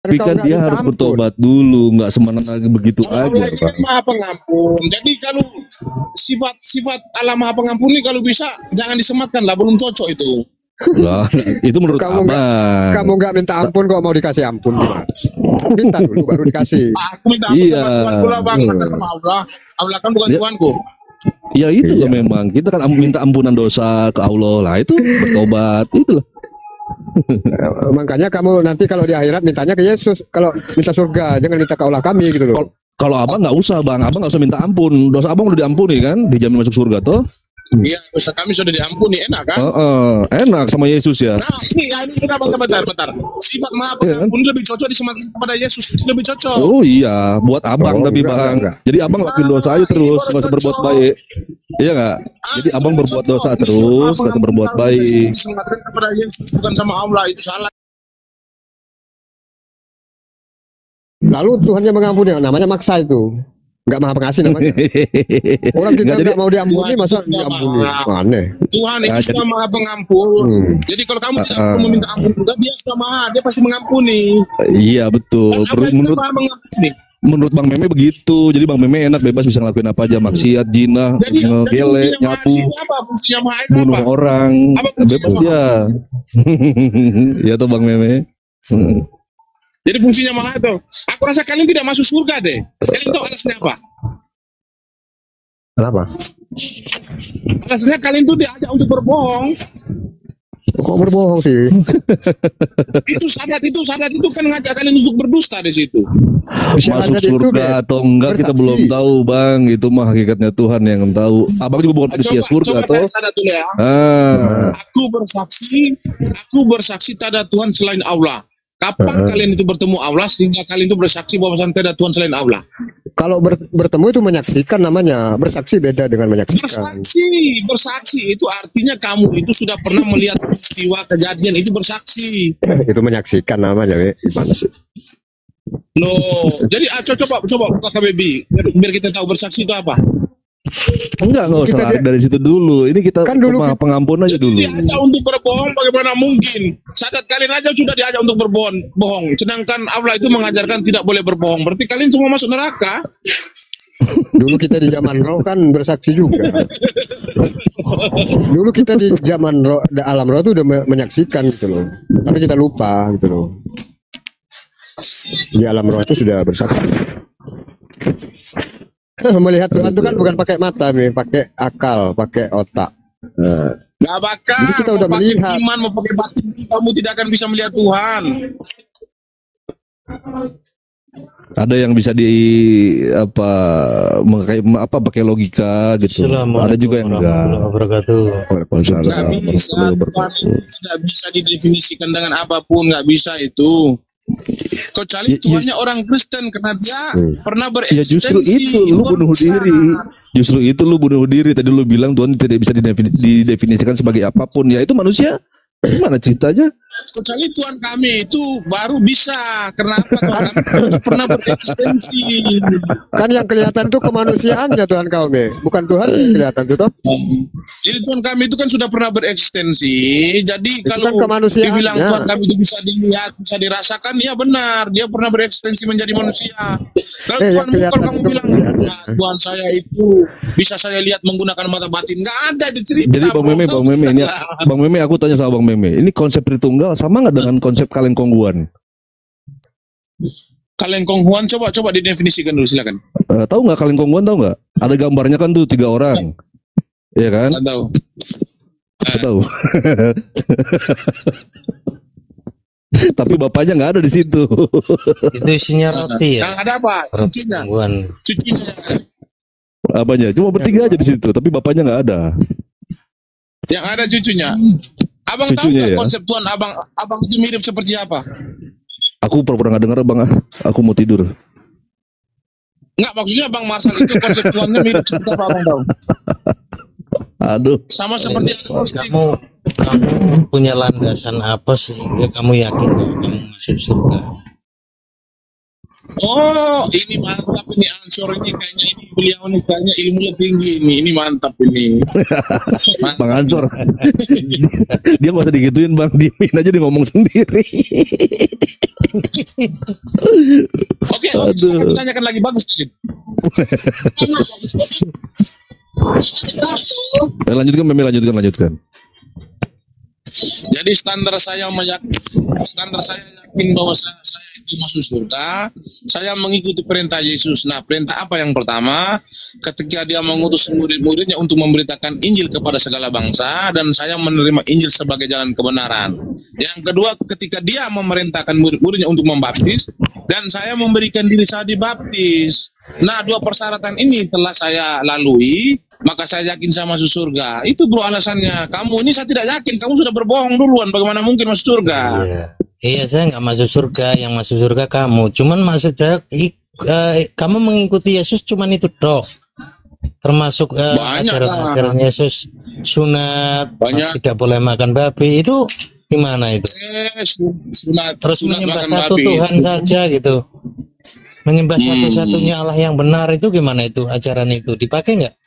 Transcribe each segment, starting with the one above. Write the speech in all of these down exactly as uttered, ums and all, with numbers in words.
Tapi kan dia harus bertobat dulu, nggak semena lagi begitu Allah aja. ini kan Maha Pengampun. Jadi kalau sifat-sifat Allah Maha Pengampun ini kalau bisa jangan disematkan lah, belum cocok itu. Lah, itu menurut kamu abang. Gak, kamu nggak minta ampun kok mau dikasih ampun gimana? Minta dulu baru dikasih. Aku minta ampun Iya. sama Tuhanku lah bang, masa sama Allah. Allah kan bukan Ya. Tuhanku. Ya itu Iya. loh memang kita kan am- minta ampunan dosa ke Allah lah, itu bertobat itu loh. Eh, Makanya kamu nanti kalau di akhirat mintanya ke Yesus. Kalau minta surga jangan minta ke Allah kami gitu loh. Kal- Kalau abang nggak usah bang, abang nggak usah minta ampun, dosa abang udah diampuni kan, dijamin masuk surga toh. Iya, dosa kami sudah diampuni, enak kan? Heeh, enak sama Yesus ya. Nah ini, ya, ini kita bentar, bentar, bentar. Sifat Maha Pengampun lebih cocok disematkan kepada Yesus, itu lebih cocok. Oh iya, buat abang Oh, tapi enggak, bang. enggak, Jadi abang lakuin dosa aja terus, nggak usah berbuat baik. Iya nggak? Jadi Ah, abang itu berbuat cocok. dosa Ini terus, Maha nggak usah Pengampun berbuat harus baik. disematkan kepada Yesus, bukan sama Allah, itu salah. Lalu Tuhan yang mengampuni, namanya maksa itu. Nggak maha pengasih namanya. Orang kita Nggak, jadi- nggak mau diampuni Tuhan masa itu sudah diampuni? maha. Aneh. Tuhan itu Nah, jadi- sudah Maha Pengampun. Hmm. Jadi kalau kamu tidak Ah, ah. perlu meminta ampun juga, dia sudah Maha, dia pasti mengampuni. Iya betul. Dan Allah Perlu- itu Menurut Maha mengampuni. menurut Bang Meme begitu. Jadi Bang Meme enak bebas bisa ngelakuin apa aja, maksiat, zina, Jadi, jadi ngegele, fungsinya Maha nyapu, di situ apa? Fungsinya Maha itu bunuh apa? orang, Apa fungsinya bebas Maha? ya. Iya tuh Bang Meme. Hmm. Jadi fungsinya Maha itu. Aku rasa kalian tidak masuk surga deh. Kalian tahu alasannya apa? Kenapa? Alasannya kalian tuh diajak untuk berbohong. Kok berbohong sih? Itu sadat itu sadat itu kan ngajak kalian untuk berdusta di situ. Masuk Syahadat itu surga deh, atau enggak kita bersaksi. belum tahu Bang. Itu mah hakikatnya Tuhan yang tahu. Abang juga bukan penyedia Coba, surga coba toh. saya sadat dulu ya. Ah, Aku bersaksi, aku bersaksi tak ada Tuhan selain Allah. Kapan Uh-huh. kalian itu bertemu Allah sehingga kalian itu bersaksi bahwa tidak ada Tuhan selain Allah? Kalau ber- bertemu itu menyaksikan namanya. Bersaksi beda dengan menyaksikan. Bersaksi, bersaksi itu artinya kamu itu sudah pernah melihat peristiwa kejadian itu bersaksi. Itu menyaksikan namanya, Be. Gimana sih? Loh, jadi ah, co- coba coba buka K B B biar, biar kita tahu bersaksi itu apa. enggak enggak usah Kita lari dia- dari situ dulu. Ini kita Kan dulu ke kita- pengampun aja Jadi dulu. diajak untuk berbohong bagaimana mungkin? Sadat kalian aja sudah diajak untuk berbohong, bohong. Sedangkan Allah itu mengajarkan tidak boleh berbohong. Berarti kalian semua masuk neraka. Dulu kita di zaman roh kan bersaksi juga. Dulu kita di zaman roh, di alam roh itu udah me- menyaksikan gitu loh. Tapi kita lupa gitu loh. Di alam roh itu sudah bersaksi. Melihat Tuhan itu kan bukan pakai mata nih, pakai akal, pakai otak. Nah, Gak bakal. Jadi kita udah mau pakai melihat. iman, mau pakai batin, kamu tidak akan bisa melihat Tuhan. Ada yang bisa di apa mengkai- apa pakai logika gitu. Ada juga yang enggak. warahmatullahi wabarakatuh. Waalaikumsalam. Gak bisa, Tuhan itu tidak bisa didefinisikan dengan apapun, nggak bisa itu. Kecuali Ya, ya. Tuhannya orang Kristen karena dia Hmm. pernah Ya bereksistensi. justru itu lu Tuhan bunuh bisa. diri. Justru itu lu bunuh diri. Tadi lu bilang Tuhan tidak bisa didefini- didefinisikan sebagai apapun. Ya itu manusia. Gimana ceritanya? Kecuali Tuhan kami itu baru bisa. Kenapa Tuhan kami itu pernah bereksistensi? Kan yang kelihatan tuh kemanusiaannya Tuhan kau, Be. Bukan Tuhan yang kelihatan tuh toh. Jadi Tuhan kami itu kan sudah pernah bereksistensi. Jadi Itu kalau kan kemanusiaannya. dibilang Tuhan kami itu bisa dilihat, bisa dirasakan, ya benar. Dia pernah bereksistensi menjadi manusia. Kalau Eh, yang Tuhan kalau kelihatan kamu itu bilang, kemanusiaannya. "Nah, Tuhan saya itu bisa saya lihat menggunakan mata batin." Nggak ada itu cerita. Jadi Bang bro. Meme, Bang Meme ini Bang Meme aku tanya sama Bang Meme. Ini konsep Tritunggal sama nggak dengan konsep Kaleng Kongguan? Kalian Konghuan coba coba didefinisikan dulu silakan. Eh, tahu nggak Kaleng Kongguan tahu nggak? Ada gambarnya kan tuh tiga orang. Iya kan? Nggak tahu. Nggak tahu. Tapi bapaknya nggak ada di situ. Itu isinya roti Yang ya. ada apa? Roti Cucinya. tungguan. Cucinya yang ada. Apanya? Cuma bertiga aja di situ, tapi bapaknya nggak ada. Yang ada cucunya. Abang tahu Cucunya nggak ya? konsep Tuhan abang abang itu mirip seperti apa? Aku pura-pura nggak dengar bang. Ah. Aku mau tidur. Nggak, maksudnya Bang Marsal itu konsep Tuhannya mirip seperti apa abang tahu? Aduh. Sama seperti agnostik. Kamu kamu punya landasan apa sehingga kamu yakin bahwa kamu masuk surga? Oh, ini mantap ini ansor ini kayaknya ini beliau nih kayaknya ilmunya tinggi ini. Ini mantap ini. Mantap. Bang Ansor. Dia nggak usah digituin Bang, diemin aja dia ngomong sendiri. Oke, oke, saya akan tanyakan lagi bagus tadi. Eh, lanjutkan, Memi, lanjutkan, lanjutkan. Jadi standar saya meyak standar saya yakin bahwa saya, saya itu masuk surga. Saya mengikuti perintah Yesus. Nah, perintah apa yang pertama? Ketika dia mengutus murid-muridnya untuk memberitakan Injil kepada segala bangsa, dan saya menerima Injil sebagai jalan kebenaran. Yang kedua, ketika dia memerintahkan murid-muridnya untuk membaptis, dan saya memberikan diri saya dibaptis. Nah, dua persyaratan ini telah saya lalui, maka saya yakin saya masuk surga. Itu bro alasannya. Kamu ini saya tidak yakin. Kamu sudah berbohong duluan. Bagaimana mungkin masuk surga? Iya, iya saya nggak masuk surga. Yang masuk surga kamu. Cuman maksud saya, ik, uh, kamu mengikuti Yesus cuman itu dok. Termasuk uh, ajaran-ajaran Yesus, sunat, banyak. Tidak boleh makan babi. Itu gimana itu? Eh, sunat. Terus sunat menyembah makan satu babi. Tuhan saja gitu. Menyembah Hmm. satu-satunya Allah yang benar itu gimana itu? Ajaran itu dipakai nggak?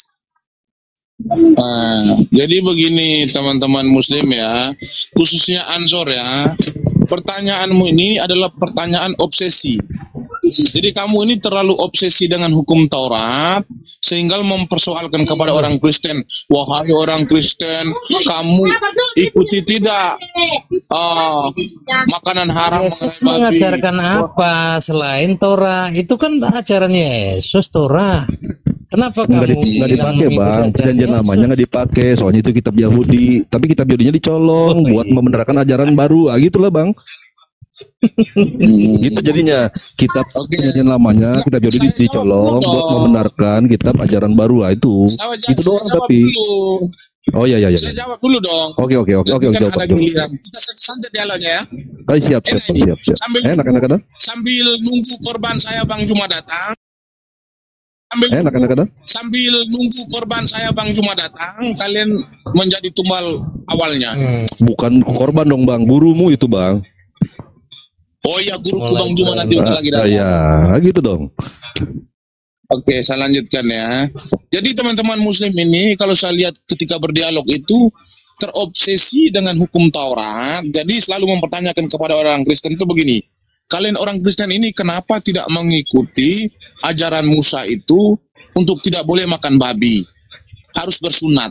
Nah, jadi begini teman-teman muslim ya, khususnya Ansor ya, pertanyaanmu ini adalah pertanyaan obsesi. Jadi kamu ini terlalu obsesi dengan hukum Taurat sehingga mempersoalkan kepada orang Kristen, wahai orang Kristen, kamu ikuti tidak uh, makanan haram, Yesus makanan babi. mengajarkan apa selain Torah? Itu kan ajaran Yesus Torah. Kenapa Nggak, kamu di, nggak bilang dipakai mengikuti Bang, ajaran perjanjian Yesus? namanya nggak dipakai, soalnya itu kitab Yahudi. Tapi kitab Yahudinya dicolong Oh, buat iya. membenarkan ajaran baru, ah, gitulah Bang. Hmm. Gitu jadinya kitab Oke. perjanjian lamanya, kitab Yahudi Saya dicolong jawab dulu buat dong. membenarkan kitab ajaran baru, ah, itu. Saya, Itu saya doang jawab tapi. dulu. Oh iya iya iya. Saya jawab dulu dong. Oke oke oke oke Nanti kan jawab ada jawab. giliran. Kita santai dialognya ya. Ah, siap siap Enak ini. siap siap. Sambil Enak nunggu, enak enak sambil nunggu korban saya Bang Juma datang. Sambil enak nunggu, enak enak. sambil nunggu korban saya Bang Juma datang, kalian menjadi tumbal awalnya. Hmm. Bukan korban dong Bang, gurumu itu Bang. Oh iya, guruku Mulai Bang Juma keren. nanti udah lagi Ah, datang. ya gitu dong. Oke, saya lanjutkan ya. Jadi teman-teman muslim ini kalau saya lihat ketika berdialog itu terobsesi dengan hukum Taurat. Jadi selalu mempertanyakan kepada orang Kristen itu begini. Kalian orang Kristen ini kenapa tidak mengikuti ajaran Musa itu untuk tidak boleh makan babi? Harus bersunat.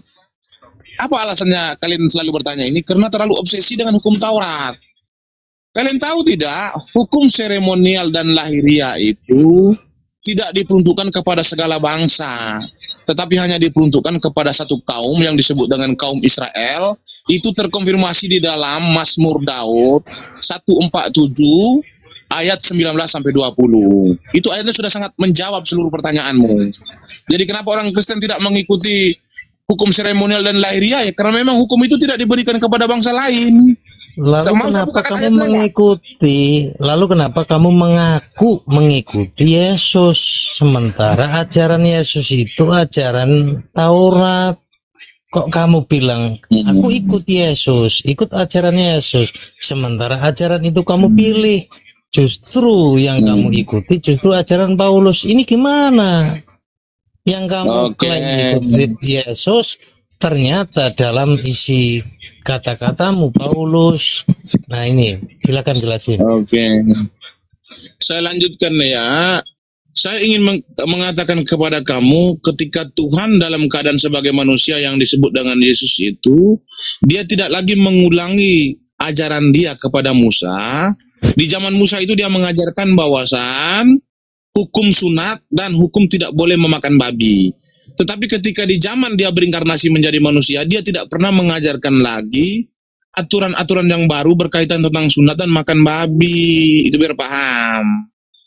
Apa alasannya kalian selalu bertanya ini? Karena terlalu obsesi dengan hukum Taurat. Kalian tahu tidak, hukum seremonial dan lahiriah itu tidak diperuntukkan kepada segala bangsa, tetapi hanya diperuntukkan kepada satu kaum yang disebut dengan kaum Israel. Itu terkonfirmasi di dalam Mazmur Daud seratus empat puluh tujuh ayat sembilan belas sampai dua puluh. Itu ayatnya sudah sangat menjawab seluruh pertanyaanmu. Jadi kenapa orang Kristen tidak mengikuti hukum seremonial dan lahiriah? Ya karena memang hukum itu tidak diberikan kepada bangsa lain. Lalu Mau kenapa bukan kamu ayatnya, Pak? mengikuti? Lalu kenapa kamu mengaku mengikuti Yesus sementara ajaran Yesus itu ajaran Taurat? Kok kamu bilang aku ikut Yesus, ikut ajaran Yesus, sementara ajaran itu kamu pilih? Justru yang kamu ikuti justru ajaran Paulus. Ini gimana? Yang kamu Oke. klaim ikuti Yesus ternyata dalam isi kata-katamu Paulus. Nah ini silakan jelasin. Oke. Saya lanjutkan ya. Saya ingin meng- mengatakan kepada kamu ketika Tuhan dalam keadaan sebagai manusia yang disebut dengan Yesus itu, dia tidak lagi mengulangi ajaran dia kepada Musa. Di zaman Musa itu dia mengajarkan bahasan hukum sunat dan hukum tidak boleh memakan babi. Tetapi ketika di zaman dia berinkarnasi menjadi manusia, dia tidak pernah mengajarkan lagi aturan-aturan yang baru berkaitan tentang sunat dan makan babi. Itu biar paham.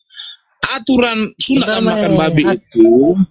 Aturan sunat dan Bentar, makan Mas. babi itu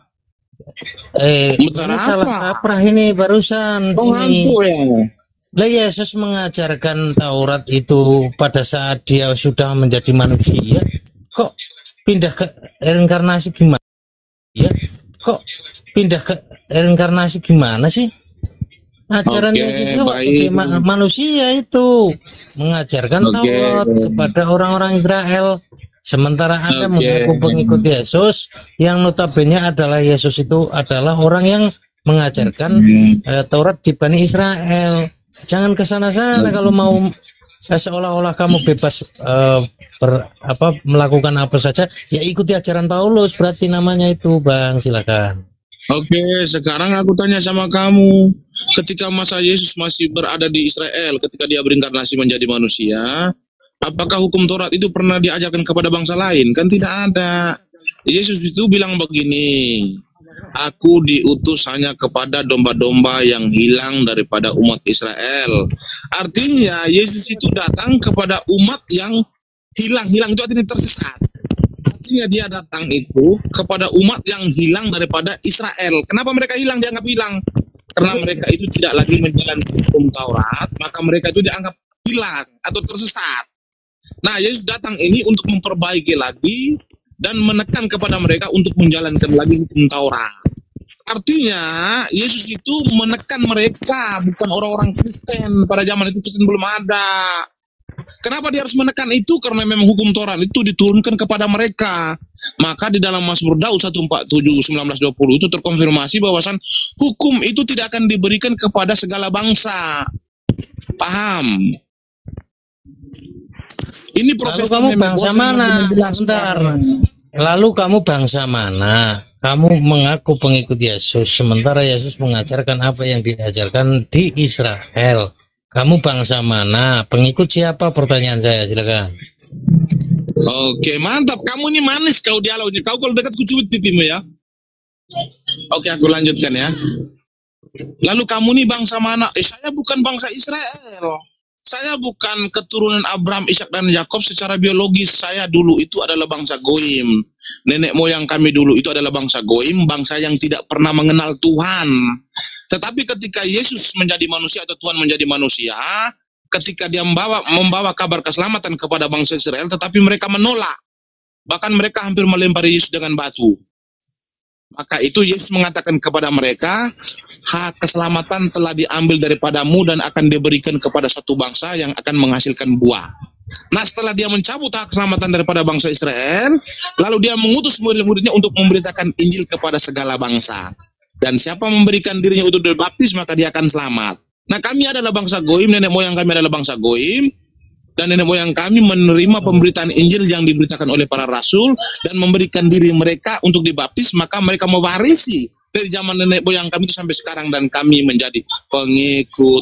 Eh, Bentar, ini apa? salah kaprah ini barusan. oh Ini. ngantuk ya. Lah Yesus mengajarkan Taurat itu pada saat dia sudah menjadi manusia. Kok pindah ke reinkarnasi gimana? Ya, kok pindah ke reinkarnasi gimana sih? Ajaran Oke, Yesus waktu baik. dia ma- manusia itu mengajarkan Oke. Taurat kepada orang-orang Israel. Sementara Anda Oke. mengaku pengikut Yesus, yang notabene adalah Yesus itu adalah orang yang mengajarkan eh, Taurat di Bani Israel. Jangan ke sana-sana kalau mau eh, seolah-olah kamu bebas eh, ber, apa melakukan apa saja, ya ikuti ajaran Paulus, berarti namanya itu, Bang. Silakan. Oke, sekarang aku tanya sama kamu. Ketika masa Yesus masih berada di Israel, ketika dia berinkarnasi menjadi manusia, apakah hukum Taurat itu pernah diajarkan kepada bangsa lain? Kan tidak ada. Yesus itu bilang begini, aku diutus hanya kepada domba-domba yang hilang daripada umat Israel. Artinya Yesus itu datang kepada umat yang hilang-hilang itu artinya tersesat. Artinya dia datang itu kepada umat yang hilang daripada Israel. Kenapa mereka hilang, dianggap hilang? Karena mereka itu tidak lagi menjalankan hukum Taurat, maka mereka itu dianggap hilang atau tersesat. Nah, Yesus datang ini untuk memperbaiki lagi dan menekan kepada mereka untuk menjalankan lagi hukum Taurat. Artinya, Yesus itu menekan mereka, bukan orang-orang Kristen. Pada zaman itu Kristen belum ada. Kenapa dia harus menekan itu? Karena memang hukum Taurat itu diturunkan kepada mereka. Maka di dalam Mazmur Daud seratus empat puluh tujuh sembilan belas dua puluh itu terkonfirmasi bahwasan hukum itu tidak akan diberikan kepada segala bangsa. Paham? Ini Lalu kamu bangsa mana? Bentar. Lalu kamu bangsa mana? Kamu mengaku pengikut Yesus, sementara Yesus mengajarkan apa yang diajarkan di Israel. Kamu bangsa mana? Pengikut siapa? Pertanyaan saya, silakan. Oke, mantap. Kamu ini manis kau dialognya. Kau kalau dekat kucuit titimu ya. Oke, aku lanjutkan ya. Lalu kamu ini bangsa mana? Eh, saya bukan bangsa Israel. Saya bukan keturunan Abraham, Ishak dan Yakub secara biologis. Saya dulu itu adalah bangsa Goim. Nenek moyang kami dulu itu adalah bangsa Goim, bangsa yang tidak pernah mengenal Tuhan. Tetapi ketika Yesus menjadi manusia atau Tuhan menjadi manusia, ketika dia membawa membawa kabar keselamatan kepada bangsa Israel, tetapi mereka menolak. Bahkan mereka hampir melempari Yesus dengan batu. Maka itu Yesus mengatakan kepada mereka, hak keselamatan telah diambil daripadamu dan akan diberikan kepada satu bangsa yang akan menghasilkan buah. Nah, setelah dia mencabut hak keselamatan daripada bangsa Israel, lalu dia mengutus murid-muridnya untuk memberitakan Injil kepada segala bangsa. Dan siapa memberikan dirinya untuk dibaptis, maka dia akan selamat. Nah, kami adalah bangsa Goim, nenek moyang kami adalah bangsa Goim, dan nenek moyang kami menerima pemberitaan Injil yang diberitakan oleh para rasul dan memberikan diri mereka untuk dibaptis, maka mereka mewarisi dari zaman nenek moyang kami itu sampai sekarang, dan kami menjadi pengikut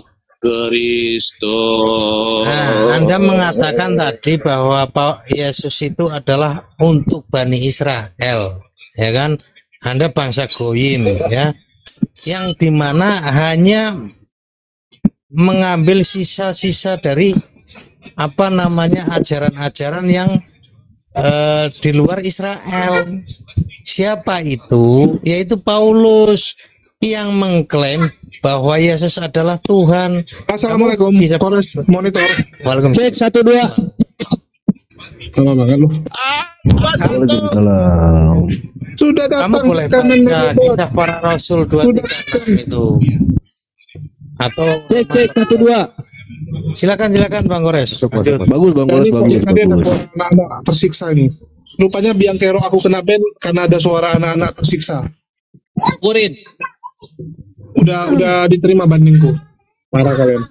Kristus. Nah, Anda mengatakan tadi bahwa Pak Yesus itu adalah untuk Bani Israel, ya kan? Anda bangsa Goyim, ya, yang dimana hanya mengambil sisa-sisa dari apa namanya ajaran-ajaran yang uh, di luar Israel. Siapa itu? Yaitu Paulus yang mengklaim bahwa Yesus adalah Tuhan. Assalamualaikum. Bisa Kores monitor. Waalaikumsalam. Cek satu dua. Lama banget lu. Waalaikumsalam. Sudah Kamu datang boleh kanan baca monitor. kisah para rasul dua tiga enam itu. Atau Cek cek satu dua. silakan silakan Bang Gores. Lanjut. Bagus Bang Gores, Ini bagus, tadi ada bagus. suara anak-anak tersiksa ini. Rupanya Biangkero aku kena ban karena ada suara anak-anak tersiksa. Kurin. Udah udah diterima bandingku. Parah kalian.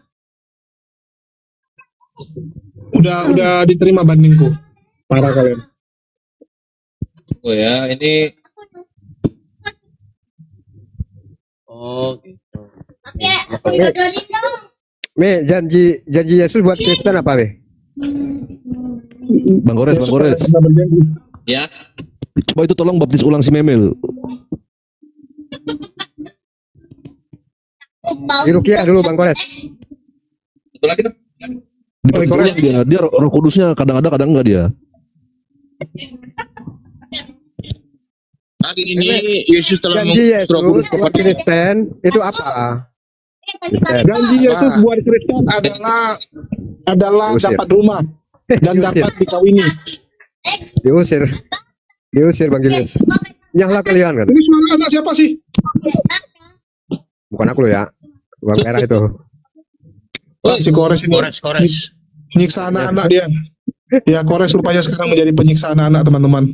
Udah udah diterima bandingku. Parah kalian. Oh ya, ini. Oh, gitu. Me, janji janji Yesus buat Kristen apa, Me? Bang Gores, Bang Gores. Kita berjanji. Ya. Coba itu tolong baptis ulang si Memel. Di Rukiah dulu, Bang Koret. Betul lagi dong. Di Kores dia, dia Roh Kudusnya kadang ada, kadang enggak dia. Hari ini Yesus telah Janji mengutus Roh Kudus Yesus buat kepada Kristen itu apa? Kristen. Janji Yesus Apa? buat Kristen adalah adalah Diusir. dapat rumah dan Diusir. dapat dikawini. Diusir. Diusir Bang Julius. Nyala kalian kan? Ini suara anak siapa sih? Bukan aku lo ya. Bang merah itu. Oh, si Kores ini Kores Kores. nyiksa anak-anak dia. Ya, Kores rupanya sekarang menjadi penyiksa anak-anak, teman-teman.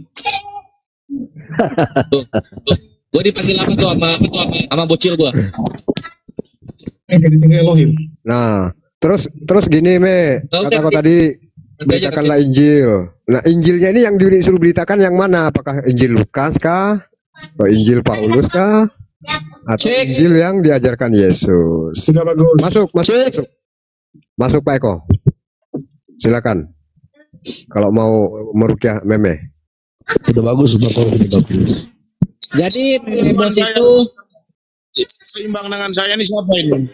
Tuh, tuh. Gue dipanggil apa tuh sama apa tuh sama, sama bocil gue. Yang ditinggal Elohim. Nah, terus terus gini me, Nggak usah, kata kau Ki. tadi Nanti aja, beritakanlah Injil. Nah, Injilnya ini yang disuruh beritakan yang mana? Apakah Injil Lukas kah? Atau Injil Paulus kah? Atau Cek. Injil yang diajarkan Yesus? Sudah bagus. Masuk, masuk, masuk. Masuk Pak Eko. Silakan. Kalau mau merukyah meme. Udah bagus, udah bagus, udah bagus. Jadi Teman bos saya itu seimbang dengan saya ini siapa ini?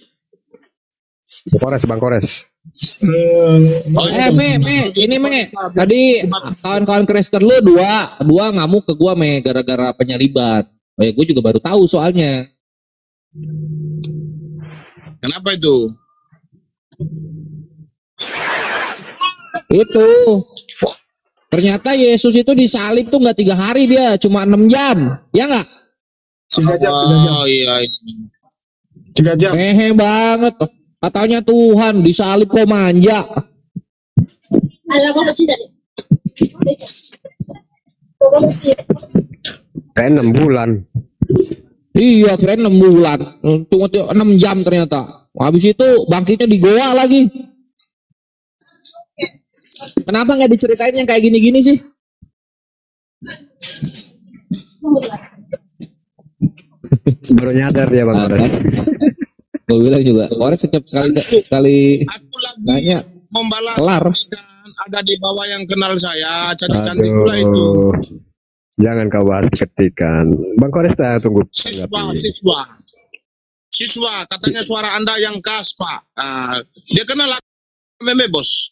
Kores, Bang Kores. Eh, Oh, eh me me ini me tadi kawan-kawan Kristen lu dua dua ngamuk ke gua me gara-gara penyaliban. Oh ya gue juga baru tahu soalnya. Kenapa itu? Itu ternyata Yesus itu disalib tuh nggak tiga hari dia, cuma enam jam, ya nggak? Tiga jam, tiga jam. Oh iya, iya. Tiga jam. Hehe banget. Katanya Tuhan disalib kok manja. Kayak enam bulan. Iya keren enam bulan, cuma enam jam ternyata. Habis itu bangkitnya di goa lagi. Kenapa nggak diceritain yang kayak gini-gini sih? Baru nyadar dia Bang Kores. Gue bilang juga, orang setiap kali kali Aku lagi nanya membalas kelar. ketikan ada di bawah yang kenal saya, cantik-cantik pula itu. Aduh. Jangan kau bahas ketikan. Bang Kores saya tunggu Siswa, tanggapi. siswa. Siswa, katanya suara Anda yang khas, Pak. Ah, dia kenal meme, Bos.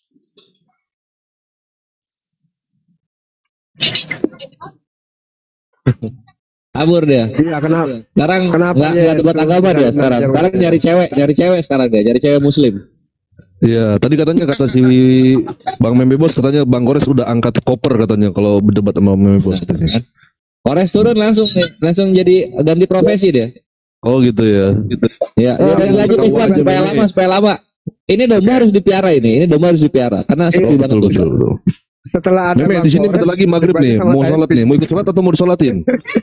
Kabur dia. Iya, kenapa? Sekarang Kenapa nggak ya? nggak debat agama dia sekarang. Jangan- Sekarang nyari cewek, nyari cewek sekarang dia, nyari cewek Muslim. Iya, tadi katanya kata si Bang Meme Bos katanya Bang Kores udah angkat koper katanya kalau berdebat sama Meme Bos. katanya. Kores turun langsung nih, langsung jadi ganti profesi dia. Oh gitu ya. Gitu. Ya, ya Ah, dan lanjut betul, Ikhwan betul, supaya betul. lama, supaya lama. Ini domba harus dipiara ini, ini domba harus dipiara karena sepi Oh, banget betul, domba. betul, betul. Setelah ada Meme Bang di sini Kores, bentar lagi maghrib berbagi nih. sama Mau saya. sholat nih. Mau ikut sholat atau mau disolatin?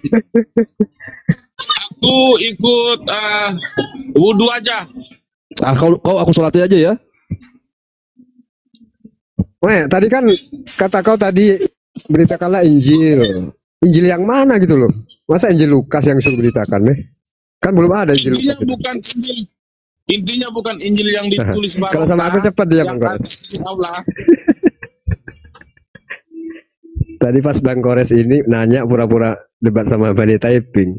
Aku ikut ah, wudhu aja. Ah kau, kau aku sholatin aja ya. Weh, tadi kan kata kau tadi beritakanlah Injil. Injil yang mana gitu loh? Masa Injil Lukas yang suruh beritakan, Meh? Kan belum ada Injil Intinya Lukas. itu. bukan Injil. Intinya bukan Injil yang ditulis Kalau sama aku cepat dia, Bang yang Kores. atas Allah. Tadi pas Bang Kores ini nanya pura-pura debat sama Bani Taiping.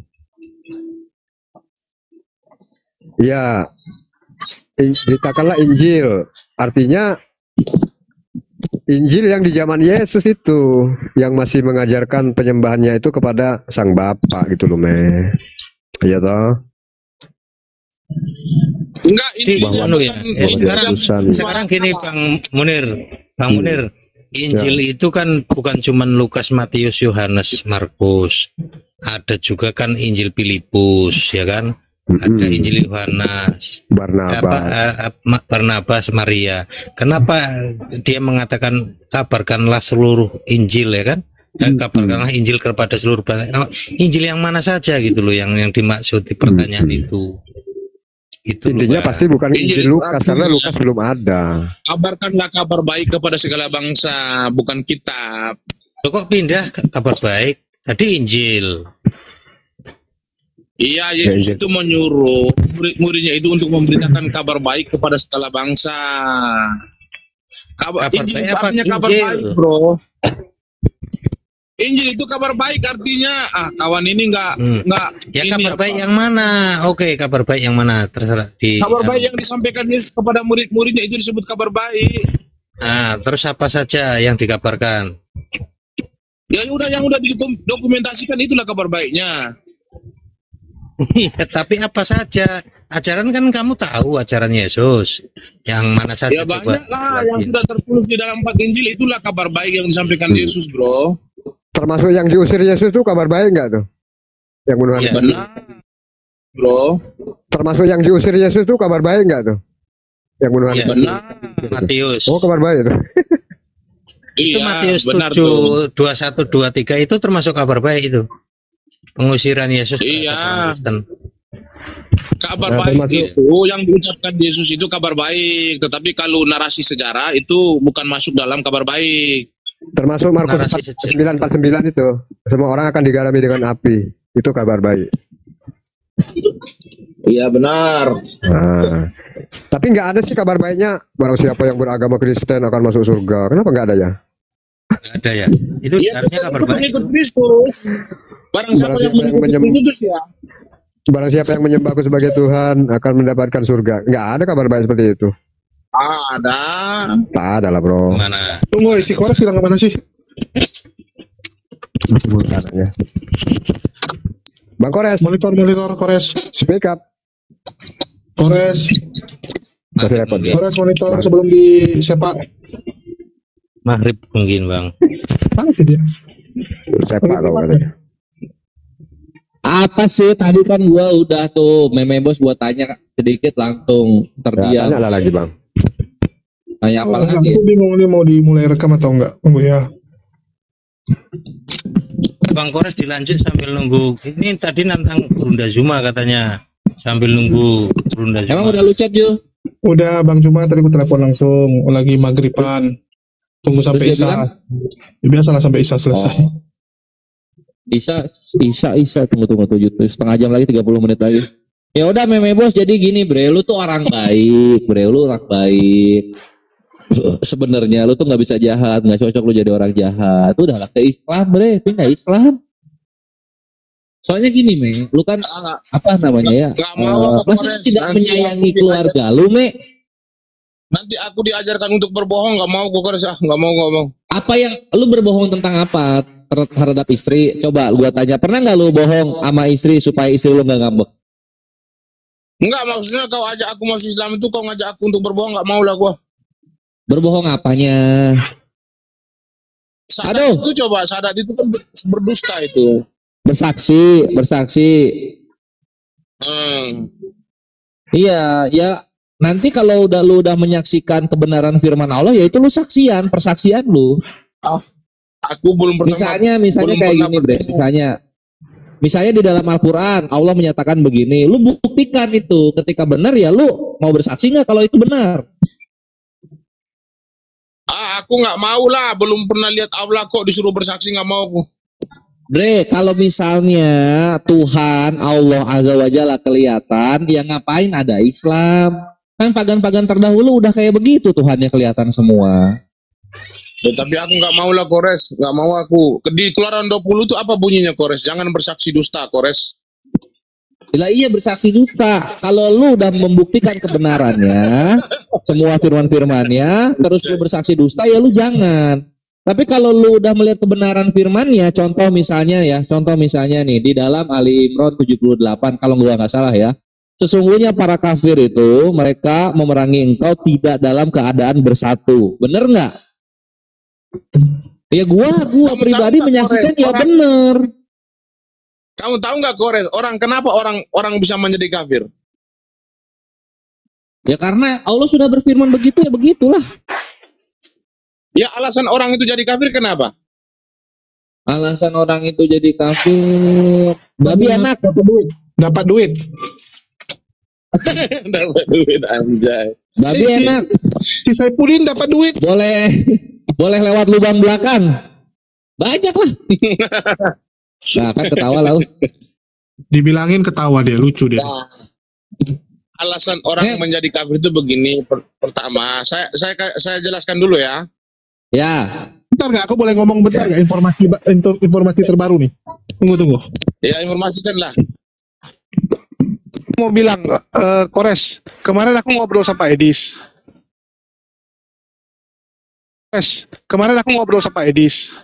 Ya, in- beritakanlah Injil. Artinya Injil yang di zaman Yesus itu yang masih mengajarkan penyembahannya itu kepada Sang Bapa gitu loh, Meh. Iya toh? Enggak, Di, intinya anu ya, bukan eh, Injil sekarang yang Urusan. ditulis sekarang oleh gini Allah. Bang Munir, Bang Hmm. Munir, Injil itu kan bukan cuman Lukas, Matius, Yohanes, Markus, ada juga kan Injil Filipus, ya kan? Ada Mm-mm. Injil Yohanes, apa, Barnabas. eh, eh, Ma- Barnabas, Maria. Kenapa dia mengatakan kabarkanlah seluruh Injil ya kan? Eh, kabarkanlah Injil kepada seluruh bangsa. Nah, Injil yang mana saja gitu loh yang yang dimaksud di pertanyaan itu. Itu loh, Intinya Bang. pasti bukan Injil Injil itu Lukas artinya- karena Lukas belum ada. Kabarkanlah kabar baik kepada segala bangsa, bukan kitab. Loh, kok pindah ke kabar baik? Tadi Injil. Iya, Ya, Yesus Injil. itu menyuruh murid-muridnya itu untuk memberitakan kabar baik kepada segala bangsa. Kabar, Kabar Injil baik itu apa? artinya kabar Injil. baik, bro. Injil itu kabar baik artinya, ah kawan ini nggak Hmm. nggak Ya ini kabar apa? baik yang mana? Oke, kabar baik yang mana? Terserah di. Kabar baik yang disampaikan Yesus kepada murid-muridnya itu disebut kabar baik. Nah, terus apa saja yang dikabarkan? Ya udah yang udah didokumentasikan itulah kabar baiknya. Iya, tapi apa saja? Ajaran kan kamu tahu ajaran Yesus. Yang mana saja? Ya coba? banyak lah yang sudah tertulis di dalam empat Injil, itulah kabar baik yang disampaikan Hmm. Yesus, bro. Termasuk yang diusir Yesus itu kabar baik nggak tuh? Yang bunuh Iya. anak. Benar, bro. Termasuk yang diusir Yesus itu kabar baik nggak tuh? Yang bunuh Iya. anak. Benar. Matius. Oh kabar baik itu. Itu Iya, Matius benar tujuh tuh. dua puluh satu dua puluh tiga itu termasuk kabar baik itu. Pengusiran Yesus terhadap Iya. orang Kristen. Kabar Nah, baik termasuk- itu yang diucapkan Yesus itu kabar baik, tetapi kalau narasi sejarah itu bukan masuk dalam kabar baik. Termasuk Markus Narasi sejarah. sembilan empat sembilan itu. Semua orang akan digarami dengan api. Itu kabar baik. Iya benar. Nah, tapi nggak ada sih kabar baiknya. Barang siapa yang beragama Kristen akan masuk surga. Kenapa nggak ada ya? Nggak ada ya. Itu Iya, artinya kabar baik. mengikut itu. Kristus. Barang siapa Barang yang siapa yang mengikuti menyem- Kristus ya. Barang siapa yang menyembahku sebagai Tuhan akan mendapatkan surga. Nggak ada kabar baik seperti itu. Ada. Tak ada lah bro. Mana? Tunggu, si Kores bilang kemana sih? Anaknya. Bang Kores, Monitor, monitor, Kores. speak up. Kores, Masih repot ya? Kores monitor sebelum disepak. Maghrib mungkin bang. Mana sih dia? Sepak kau katanya. Apa sih tadi kan gua udah tuh meme bos buat tanya sedikit langsung Ya, terdiam. tanya lah lagi bang. Tanya apa Oh, lagi? aku bingung ini mau dimulai rekam atau enggak. Tunggu ya. Bang Kores dilanjut sambil nunggu. Ini tadi nantang Brunda Zuma katanya. Sambil nunggu Brunda Zuma. Emang udah lu chat Ju? Udah Bang Cuma tadi aku telepon langsung. Lagi maghriban. Tunggu sampai Terus dia Isya. Ya, biasalah sampai Isya selesai. Oh. Isa, Isa, Isa, tunggu, tunggu, tujuh, tuh, setengah jam lagi, tiga puluh menit lagi. Ya udah, meme bos, jadi gini, bre, lu tuh orang baik, bre, lu orang baik. Sebenarnya lu tuh nggak bisa jahat, nggak cocok lu jadi orang jahat. Udah lah ke Islam, bre, pindah Islam. Soalnya gini, me, lu kan Nggak, apa namanya ya? nggak mau eh, aku masa Kores. tidak Nanti menyayangi aku keluarga lu, me? Nanti aku diajarkan untuk berbohong, nggak mau gue Kores ah, nggak mau nggak mau. Apa yang lu berbohong tentang apa ter- terhadap istri? Coba gua tanya, pernah nggak lu bohong sama istri supaya istri lu nggak ngambek? Enggak, maksudnya kau ajak aku masuk Islam itu kau ngajak aku untuk berbohong, nggak mau lah gue. Berbohong apanya? Sadat Aduh. itu coba, sadat itu kan ber- berdusta itu. Bersaksi, bersaksi. Hmm. Iya, ya nanti kalau udah lu udah menyaksikan kebenaran firman Allah, ya itu lu saksian, persaksian lu. Aku belum pernah. Misalnya, misalnya belum kayak pernah gini, bre. Misalnya, misalnya di dalam Al-Quran Allah menyatakan begini, lu buktikan itu. Ketika benar ya lu mau bersaksi nggak kalau itu benar? Ah, aku nggak mau lah, belum pernah lihat Allah kok disuruh bersaksi, nggak mau aku. Bre, kalau misalnya Tuhan Allah Azza wa Jalla kelihatan, ya ngapain ada Islam? Kan pagan-pagan terdahulu udah kayak begitu, Tuhannya kelihatan semua. Ya, tapi aku nggak mau lah Kores, nggak mau aku. Di Keluaran dua puluh tuh apa bunyinya Kores? Jangan bersaksi dusta Kores. Lah iya bersaksi dusta. Kalau lu udah membuktikan kebenarannya, semua firman-firmannya, terus lu bersaksi dusta, ya lu jangan. Tapi kalau lu udah melihat kebenaran firmannya, contoh misalnya ya, contoh misalnya nih di dalam Ali Imran tujuh puluh delapan, kalau gua nggak salah ya, sesungguhnya para kafir itu mereka memerangi engkau tidak dalam keadaan bersatu, bener nggak? Ya gua, gua Kamu pribadi tahu nggak, menyaksikan Kores, ya orang- bener. Kamu tahu nggak Kores? Orang kenapa orang orang bisa menjadi kafir? Ya karena Allah sudah berfirman begitu ya begitulah. Ya alasan orang itu jadi kafir kenapa? Alasan orang itu jadi kafir, babi enak. Dapat duit. Dapat duit. Dapat duit anjay. Babi enak, Si Saipudin dapat duit. boleh boleh lewat lubang belakang. Banyak lah. Nah kan ketawa lah. Dibilangin ketawa dia, lucu dia. Nah, alasan orang Eh. menjadi kafir itu begini. Per- pertama, saya saya saya jelaskan dulu ya. Ya, Bentar nggak? Aku boleh ngomong bentar nggak? Informasi ba- info- informasi terbaru nih. Tunggu tunggu. Ya informasikan lah. Mau bilang, eh, Kores, kemarin aku ngobrol sama Edis. Kores, kemarin aku ngobrol sama Edis.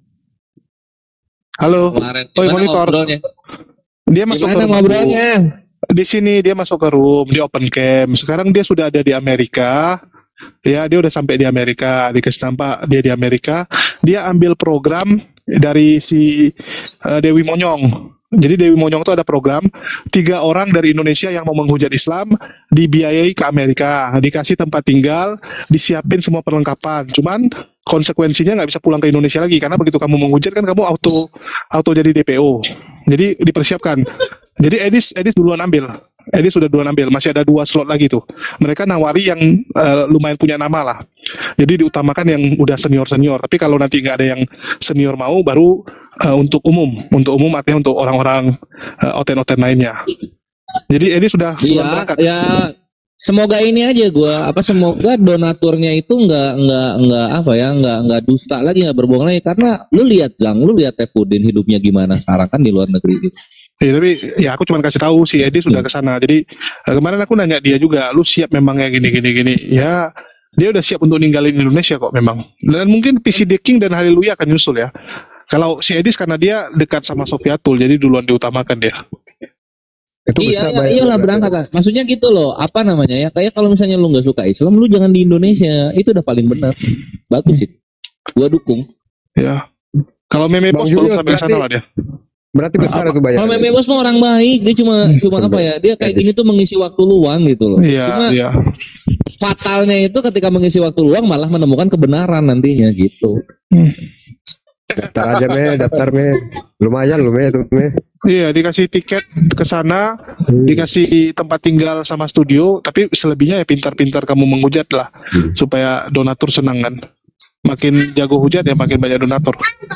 Halo, kemarin Oh, gimana monitor. ngobrolnya? dia masuk Gimana ke rumahku. ngobrolnya? Di sini dia masuk ke room, di open cam. Sekarang dia sudah ada di Amerika. Ya, dia udah sampai di Amerika. Dikasih nampak dia di Amerika. Dia ambil program dari si eh, Dewi Monyong. Jadi Dewi Monyong itu ada program tiga orang dari Indonesia yang mau menghujat Islam dibiayai ke Amerika, dikasih tempat tinggal, disiapin semua perlengkapan. Cuman konsekuensinya nggak bisa pulang ke Indonesia lagi karena begitu kamu menghujat kan kamu auto auto jadi D P O. Jadi dipersiapkan. Jadi Edis Edis duluan ambil. Edis sudah duluan ambil. Masih ada dua slot lagi tuh. Mereka nawari yang uh, lumayan punya nama lah. Jadi diutamakan yang udah senior senior. Tapi kalau nanti nggak ada yang senior mau, baru uh, untuk umum. Untuk umum artinya untuk orang-orang uh, oten-oten lainnya. Jadi Edis sudah duluan Iya, berangkat. ya semoga ini aja gua apa semoga donaturnya itu nggak nggak nggak apa ya nggak nggak dusta lagi, nggak berbohong lagi, karena lu lihat Zang, lu lihat Tefudin hidupnya gimana sekarang kan di luar negeri gitu. Ya, tapi ya aku cuma kasih tahu si Edi sudah ke sana. Jadi uh, kemarin aku nanya dia juga, lu siap memang ya gini gini gini. Ya dia udah siap untuk ninggalin Indonesia kok memang. Dan mungkin P C D King dan Haleluya akan nyusul ya. Kalau si Edis karena dia dekat sama Sofiatul, jadi duluan diutamakan dia. Itu Iya, bisa iya, bayar iyalah berarti. berangkat lah. Maksudnya gitu loh, apa namanya ya? Kayak kalau misalnya lu nggak suka Islam, lu jangan di Indonesia. Itu udah paling benar. Bagus sih. Gua dukung. Ya. Kalau Meme Bang Bos belum Julius, sampai sana berarti- lah dia. Berarti besar itu bayar. Kalau Meme Bos mah orang baik, dia cuma cuma apa ya? Dia kayak gini tuh mengisi waktu luang gitu loh. Iya, Cuma iya. fatalnya itu ketika mengisi waktu luang malah menemukan kebenaran nantinya gitu. Daftar aja me, daftar me. Lumayan lu me itu me. Iya, dikasih tiket ke sana, dikasih tempat tinggal sama studio, tapi selebihnya ya pintar-pintar kamu menghujat lah, supaya donatur senang kan. Makin jago hujat ya makin banyak donatur.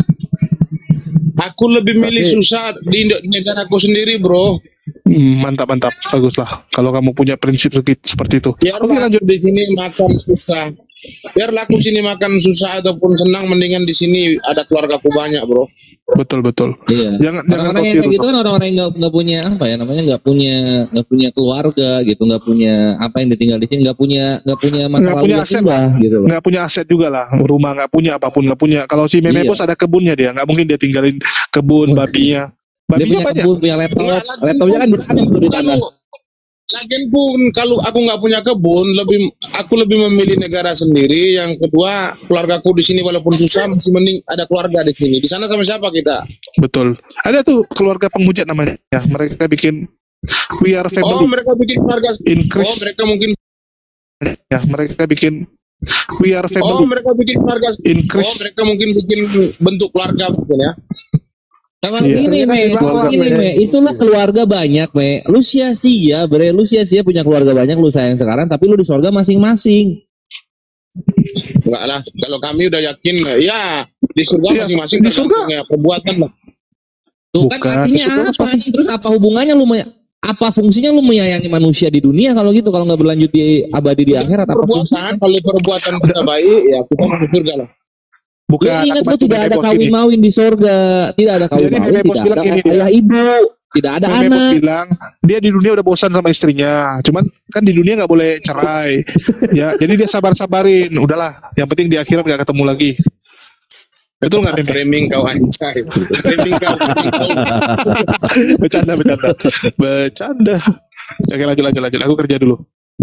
Aku lebih milih susah di Indo- negaraku sendiri, bro. Hmm, mantap mantap, bagus lah. Kalau kamu punya prinsip seperti seperti itu. Biar Oke, lanjut. di sini makan susah. Biar laku sini makan susah ataupun senang, mendingan di sini ada keluargaku banyak, bro. Betul betul. Iya. Jangan jangan Orang-orang kau yang tiru. kayak gitu kan orang-orang yang nggak nggak punya apa ya namanya nggak punya nggak punya keluarga gitu, nggak punya apa yang ditinggal di sini, nggak punya nggak punya masa Nggak lalu punya yang aset indah gitu loh. Nggak punya aset juga lah, rumah nggak punya, apapun nggak punya. Kalau si Meme Iya. Bos ada kebunnya dia, nggak mungkin dia tinggalin kebun, babinya. Dia Babinya punya banyak. kebun, punya laptop, Iya, lagi laptopnya kan di sana tuh di tanah. Kalau lagian pun kalau aku nggak punya kebun, lebih aku lebih memilih negara sendiri. Yang kedua, keluargaku di sini walaupun susah masih mending ada keluarga di sini. Di sana sama siapa kita? Betul. Ada tuh keluarga penghujat namanya. Mereka bikin We Are Oh, Family. mereka bikin keluarga. Increase. Oh, mereka mungkin. Ya, mereka bikin We Are Oh, Family. mereka bikin keluarga. Oh, Increase. mereka mungkin bikin bentuk keluarga mungkin ya. Sama Iya. gini, Ternyata me, di bawah, sama gini, Me. me, itulah keluarga banyak, me. Lu sia-sia, bre, lu sia-sia punya keluarga banyak, lu sayang sekarang, tapi lu di surga masing-masing. Enggak lah. Kalau kami udah yakin, ya di surga Iya, masing-masing di surga. tergantung ya perbuatan lah. Tuh kan Bukan, artinya di surga apa? Terus apa hubungannya lu me- apa fungsinya lu menyayangi manusia di dunia kalau gitu, kalau nggak berlanjut di abadi di akhirat, apa fungsinya? Perbuatan, kalau perbuatan kita baik, ya kita masuk surga lah. Bukan. Lu ingat aku lu bantu tidak Meme ada Bos kawin gini. mawin di surga, tidak ada kawin Jadi mawin, Meme Bos tidak bilang ada gini, ayah ibu, tidak ada Meme Bos anak. bilang dia di dunia udah bosan sama istrinya, cuman kan di dunia nggak boleh cerai, ya. Jadi dia sabar-sabarin, udahlah. Yang penting di akhirat nggak ketemu lagi. Betul nggak Meme? Framing kau anjay. Framing kau. framing kau. Bercanda, bercanda, bercanda. Oke, lanjut, lanjut, lanjut. Aku kerja dulu.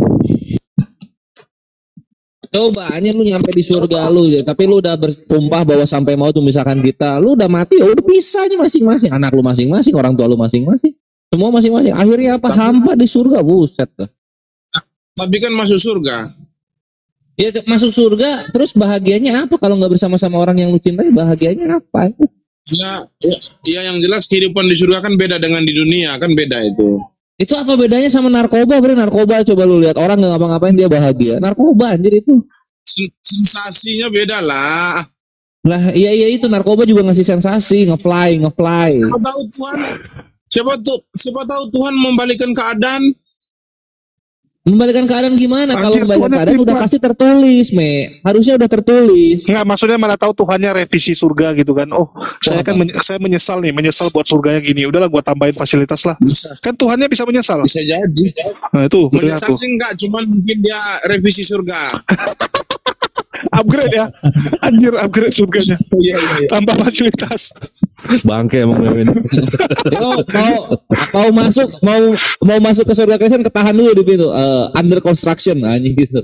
Coba hanya lu nyampe di surga lu ya, tapi lu udah bersumpah bahwa sampai mau tuh misalkan kita, lu udah mati ya udah pisah aja masing-masing, anak lu masing-masing, orang tua lu masing-masing, semua masing-masing. Akhirnya apa? Hampa di surga, buset dah. Tapi kan masuk surga. Ya masuk surga, terus bahagianya apa kalau nggak bersama-sama orang yang lu cintai? Bahagianya apa? Ya, ya, ya yang jelas kehidupan di surga kan beda dengan di dunia, kan beda itu. Itu apa bedanya sama narkoba? Bre, narkoba coba lu lihat orang nggak ngapa-ngapain dia bahagia. Narkoba anjir itu. Sen- Sensasinya beda lah. Lah iya iya itu narkoba juga ngasih sensasi, ngefly, ngefly. Siapa tahu Tuhan, siapa tuh, siapa tahu Tuhan membalikan keadaan. Membalikan keadaan gimana? Kalau Anjir, membalikan Tuhan keadaan yang udah timpang. pasti tertulis, me. Harusnya udah tertulis. Enggak, maksudnya mana tahu Tuhannya revisi surga gitu kan. Oh, saya kan menye- saya menyesal nih, menyesal buat surganya gini. Udahlah gua tambahin fasilitas lah. Bisa, Kan Tuhannya bisa menyesal. bisa jadi. Nah, itu benar Menyesal tuh. sih enggak, cuman mungkin dia revisi surga. Upgrade ya. Anjir, upgrade surganya. Iya, iya, iya. Tambah fasilitas. Bangke emang Meme ini. Yo, mau mau masuk mau mau masuk ke surga Kristen ketahan dulu di pintu. Eh, under construction anjing gitu.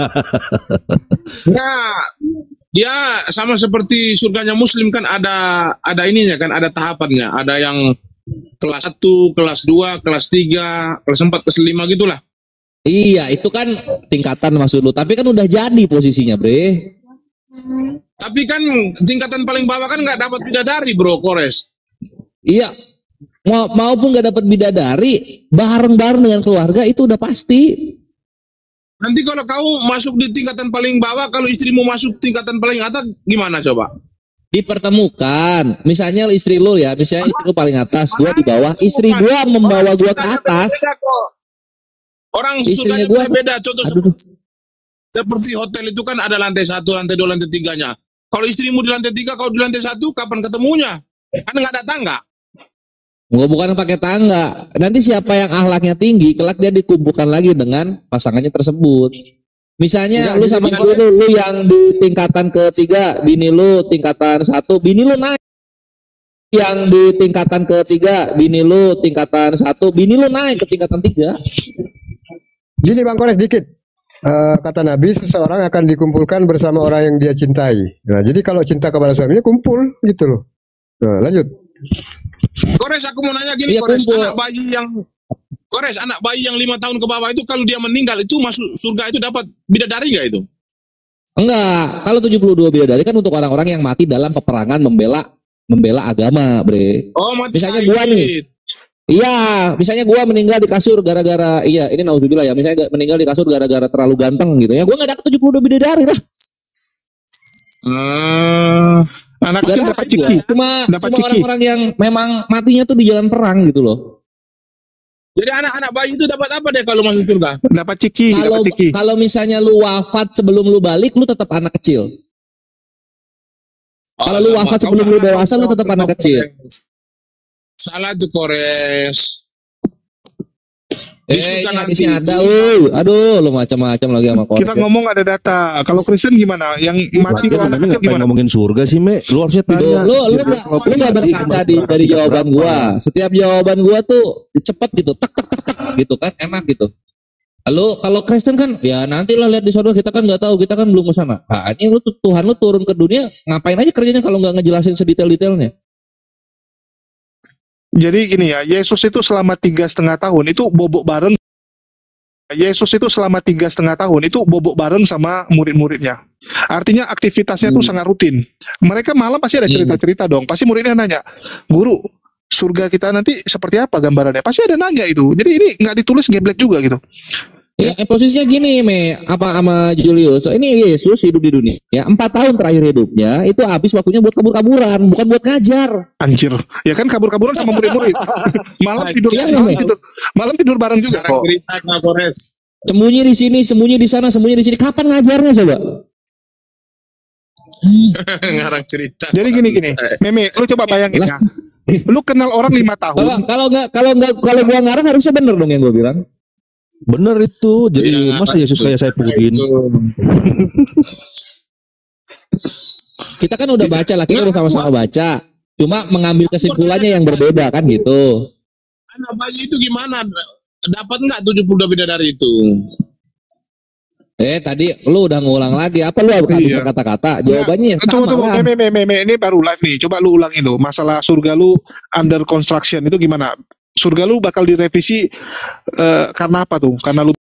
Nah, dia sama seperti surganya Muslim kan ada ada ininya kan, ada tahapannya. Ada yang kelas satu, kelas dua, kelas tiga, kelas empat, kelas lima gitulah. Iya, itu kan tingkatan maksud lu. Tapi kan udah jadi posisinya, Bre. Tapi kan tingkatan paling bawah kan nggak dapat bidadari, bro, Kores. Iya. Mau maupun nggak dapat bidadari, bareng-bareng dengan keluarga itu udah pasti. Nanti kalau kau masuk di tingkatan paling bawah, kalau istrimu masuk tingkatan paling atas, gimana coba? Dipertemukan. Misalnya istri lu ya, misalnya istri lu paling atas, gua di bawah, istri gua membawa gua ke atas. Orang Istrinya surganya gua- beda. Contoh Aduh. seperti hotel itu kan ada lantai satu, lantai dua, lantai tiganya. Kalau istrimu di lantai tiga, kau di lantai satu, kapan ketemunya? Kan nggak ada tangga. Gua bukan pakai tangga. Nanti siapa yang akhlaknya tinggi, kelak dia dikumpulkan lagi dengan pasangannya tersebut. Misalnya Enggak, lu gini, sama gini, istri lu, lu yang di tingkatan ketiga, bini lu tingkatan satu, bini lu naik. Yang di tingkatan ketiga, bini lu tingkatan satu, bini lu naik ke tingkatan tiga. Gini Bang Kores dikit. Eh, kata Nabi, seseorang akan dikumpulkan bersama orang yang dia cintai. Nah, jadi kalau cinta kepada suaminya kumpul gitu loh. Nah, lanjut. Kores, aku mau nanya gini, Iya, Kores, kumpul. anak bayi yang Kores, anak bayi yang lima tahun ke bawah itu kalau dia meninggal itu masuk surga itu dapat bidadari nggak itu? Enggak, kalau tujuh puluh dua bidadari kan untuk orang-orang yang mati dalam peperangan membela membela agama, Bre. Oh, mati Misalnya syahid. gua nih. Iya, misalnya gua meninggal di kasur gara-gara iya, ini nauzubillah ya, misalnya meninggal di kasur gara-gara terlalu ganteng gitu ya. Gua enggak dapat tujuh puluh dua bidadari lah. Hmm, anak Enggak kecil dapat dapat gua. ciki. Cuma Dapat cuma ciki. orang-orang yang memang matinya tuh di jalan perang gitu loh. Jadi anak-anak bayi itu dapat apa deh kalau masuk surga? Dapat ciki, Kalau dapat ciki. kalau misalnya lu wafat sebelum lu balik, lu tetap anak kecil. Kalau lu Alamak, wafat kau sebelum lu salah, dewasa, lu kau tetap salah, anak kecil. Kores. Salah tuh, Kores. Di Eh, surga ini nanti hadisnya itu- ada, woi. Aduh, lu macam-macam lagi sama Kores. Kita ya. ngomong ada data. Kalau Kristen gimana? Yang mati Lagian kalau anak namanya kecil ngapain gimana? ngomongin surga sih, Me? Lu harusnya Tuh, tanya. lu lu Surga nggak kalau lu nggak pribadi berkaca masuk di, neraka dari tiga jawaban berapa? gua. Setiap jawaban gua tuh cepet gitu, tak tak tak tak gitu kan, enak gitu. Lalu kalau Kristen kan, ya nantilah lihat di surga, kita kan nggak tahu, kita kan belum ke sana. Ah, ini lu tuh Tuhan lu turun ke dunia, ngapain aja kerjanya kalau nggak ngejelasin sedetail-detailnya? Jadi gini ya, Yesus itu selama tiga setengah tahun itu bobok bareng. Yesus itu selama tiga setengah tahun itu bobok bareng sama murid-muridnya. Artinya aktivitasnya tuh Hmm. sangat rutin. Mereka malam pasti ada Hmm. cerita-cerita dong. Pasti muridnya nanya, guru, surga kita nanti seperti apa gambarannya? Pasti ada nanya itu. Jadi ini nggak ditulis geblek juga gitu. Ya, eh, posisinya gini, Me, apa sama Julius? Ini Yesus hidup di dunia. Ya, empat tahun terakhir hidupnya itu habis waktunya buat kabur-kaburan, bukan buat ngajar. Anjir, ya kan kabur-kaburan sama murid-murid. malam tidur, Iya, malam Me. tidur, malam tidur bareng juga Sekarang kok. cerita Kak Kores. Sembunyi di sini, sembunyi di sana, sembunyi di sini. Kapan ngajarnya coba? Ngarang cerita. Jadi gini gini, Meme, lu coba bayangin ya. Lu kenal orang lima Kalau tahun, kalau nggak kalau nggak kalau gua ngarang harusnya bener dong yang gua bilang. Bener itu. Jadi Iya, masa Yesus kayak saya Pudin? Kita kan udah baca lah, kita udah sama-sama baca. Cuma mengambil kesimpulannya yang berbeda kan gitu. Anak bayi itu gimana? Dapat nggak tujuh puluh dua bidadari itu? Eh tadi lu udah ngulang lagi. Apa lu habis Iya. kata-kata? Jawabannya yang tunggu sama tunggu, lah. Meme, Meme, Meme, ini baru live nih. Coba lu ulangin lu, masalah surga lu under construction itu gimana? Surga lu bakal direvisi eh, karena apa tuh? Karena lu